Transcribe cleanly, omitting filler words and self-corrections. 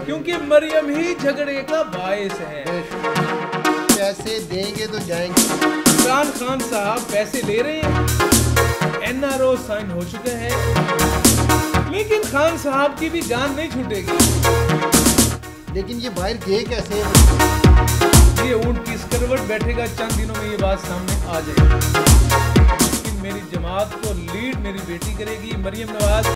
क्योंकि मरियम ही झगड़े का बायस है। पैसे देंगे तो जाएंगे। इमरान खान साहब पैसे ले रहे हैं, NRO साइन हो चुके हैं, लेकिन खान साहब की भी जान नहीं छूटेगी। लेकिन ये बाहर गए कैसे? ये ऊंट की स्करवट बैठेगा, चंद दिनों में ये बात सामने आ जाएगी। लेकिन मेरी जमात को लीड मेरी बेटी करेगी, मरियम नवाज।